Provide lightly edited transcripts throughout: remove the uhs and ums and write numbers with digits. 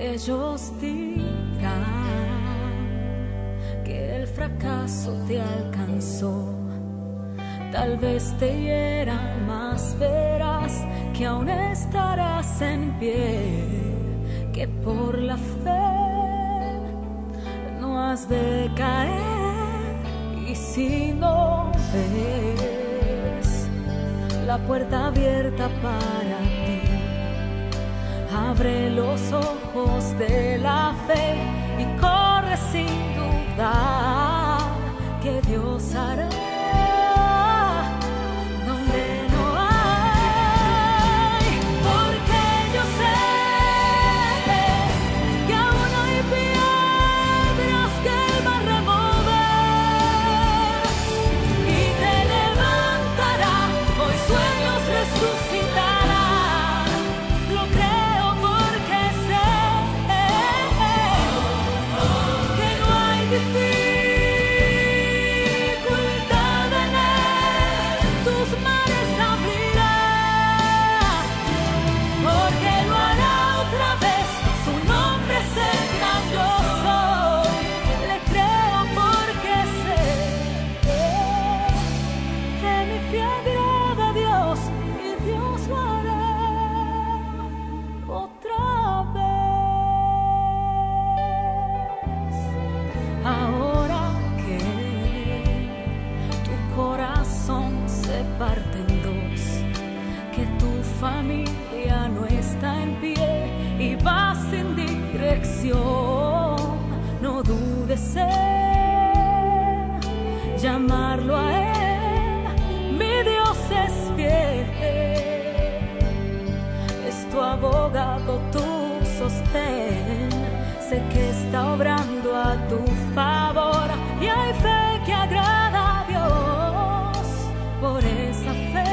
Ellos dirán que el fracaso te alcanzó. Tal vez te hieran, más verás que aún estarás en pie, que por la fe no has de caer. Y si no ves la puerta abierta para ti, abre los ojos de la fe y corre sin dudar que Dios hará donde no hay. Porque yo sé que aún hay piedras que Él va a remover y te levantará, hoy sueños resucitarán. Lo creo porque sé que no hay dificultad en Él, tus mares abrirá, porque lo hará otra vez. Su nombre es el gran yo soy. Le creo porque sé que mi fe agrada a Dios y Dios lo hará otra vez. Ahora que tu corazón se parte en dos, que tu familia no está en pie y va sin dirección, no dudes en llamarlo a Él. Mi Dios es fiel, es tu abogado, tu sostén. Sé que está obrando a tu favor y hay fe que agrada a Dios. Por esa fe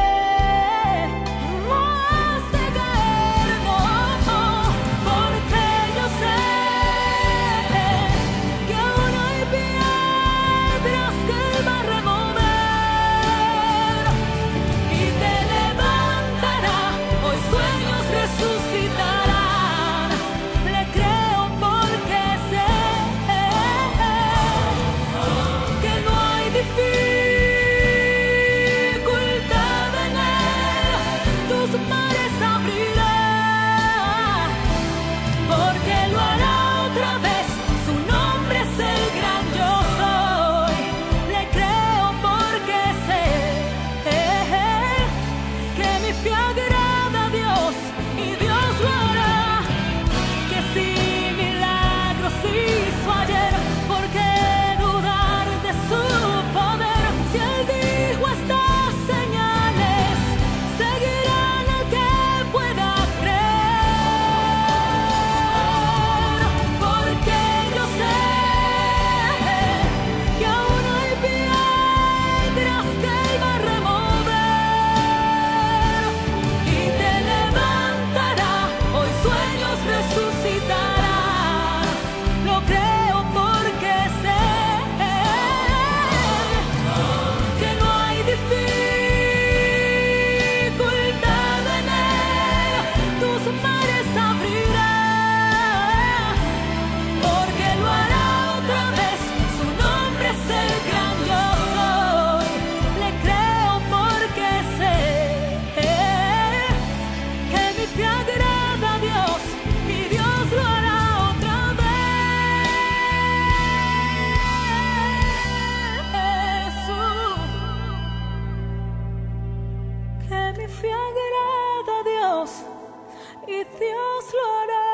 no has de caer, no, porque yo sé que aún hay piedras que Él va a remover y te levantará, hoy sueños resucitarán. Le creo porque sé que no hay dificultad en Él, tus mares abrirá, porque lo hará otra vez. Su nombre es el gran yo soy. Le creo porque sé que mi fe agrada a Dios y Dios lo hará. Que si milagros hizo ayer, ¿por qué dudar de su poder? Si Él dijo estas señales, seguirán al que pueda creer. Porque yo sé que aún hay piedras que Él va a remover y te levantará, hoy sueños resucitarán. Lo creo porque sé que no hay dificultad en Él, tus mares abrirá, porque lo hará otra vez. Su nombre es el gran yo soy. Le creo porque sé que mi fe agrada a Dios y Dios lo hará otra vez. Que mi fe agrada a Dios y Dios lo hará